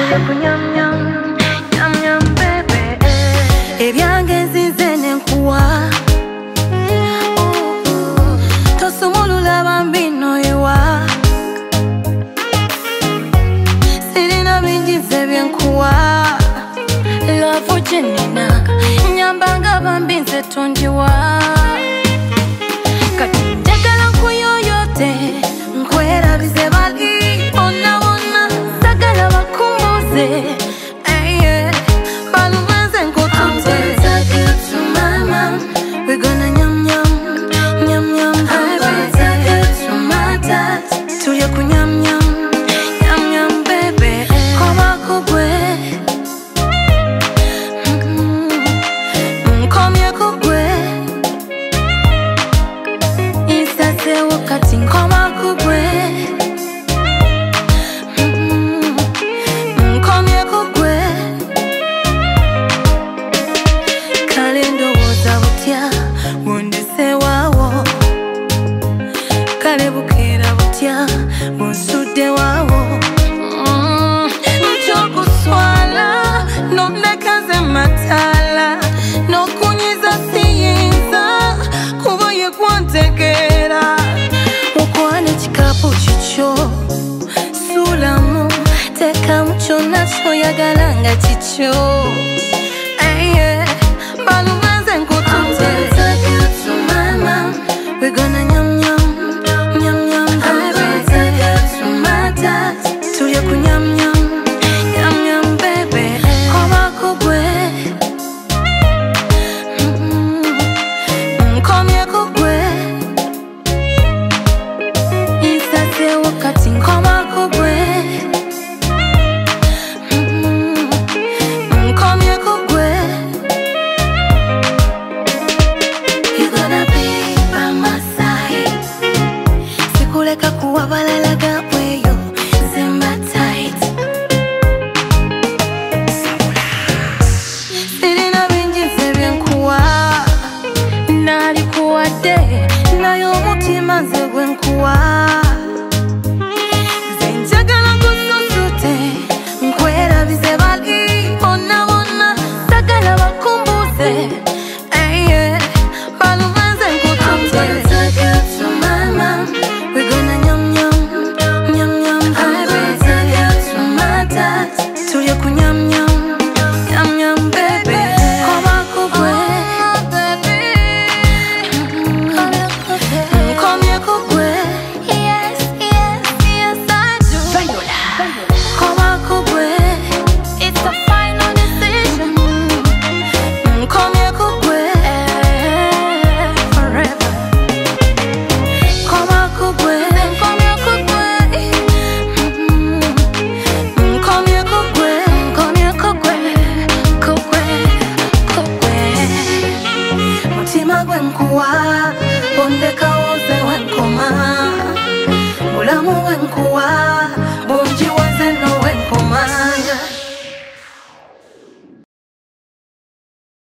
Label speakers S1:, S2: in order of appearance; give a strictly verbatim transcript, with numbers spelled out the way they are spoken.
S1: Nyam nyam, nyam nyam baby. Ebyange nzize nenkuwa tosumulula bambino ewa sirina bingi nze byenkuwa love jenina nyambanga bambi nze tondiwa kati njagala nkuyoyote nkwerabize bali bonna bonna sagala bakumbuze eye balumenze nkutunze we're gonna nyam nyam nyam nyam baby tuya kunyam nyam nyam nyam baby koma kugwe komye kugwe isase wakati koma kugwe komye kugwe kalendo woza butya wundese wawo kale bukera butya bunsude wawo nchokuswala nonekaze matala nokunyiza siyinza kuboye kwantegera mukwane chikapu chicho sulamu teka mucho nacho yagalanga chicho eye balumenze nkutunze we're gonna nyam nyam nyam nyam baby tuya kunyam nyam nyam nyam baby koma kugwe komye kugwe isase wakati koma kugwe komye kugwe you gonna be by my side sikuleka kuwa balalaga weyo zemba tight sirina bingi nze byenkuwa nalikuwadde nayo omutima nze gwenkuwa nze njagala nkususute nkwerabize bali bonna bonna sagala bakumbuze eye balumenze nkutunze we're gonna nyam nyam nyam nyam baby tuya kunyam nyam nyam nyam baby koma kugwe komye kugwe yes yes yes I do koma kugwe it's a final decision komye kugwe forever koma kugwe komye kugwe komye kugwe komye kugwe kugwe kugwe mutima gwenkuwa